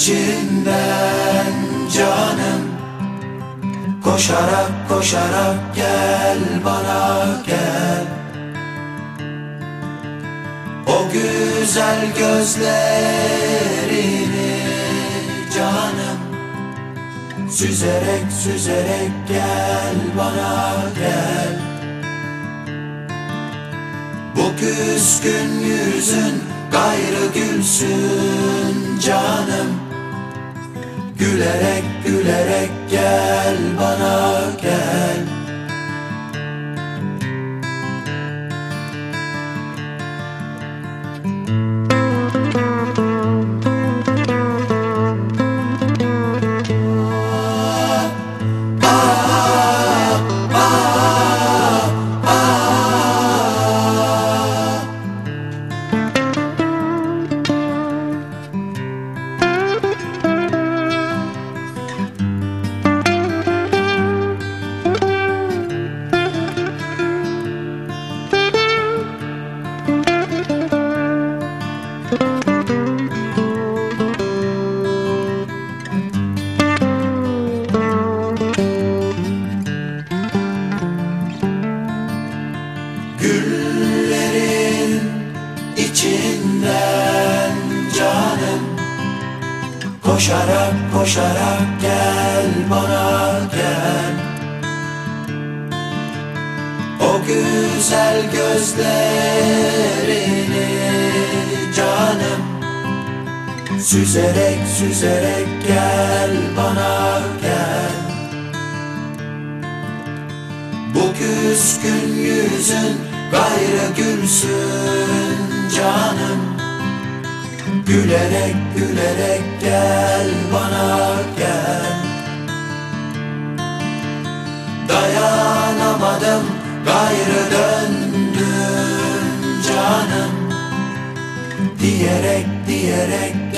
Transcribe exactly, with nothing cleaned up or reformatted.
içinden canım. Koşarak koşarak gel bana gel. O güzel gözlerini canım, süzerek süzerek gel bana gel. Bu küskün yüzün gayrı gülsün canım. Gülerek gülerek gel bana gel. Güllerin içinden canım, koşarak koşarak gel bana gel. O güzel gözlerini canım, süzerek süzerek gel bana gel. Bu küskün yüzün gayrı gülsün canım. Gülerek gülerek gel bana gel. Dayanamadım gayrı döndüm canım. Diyerek diyerek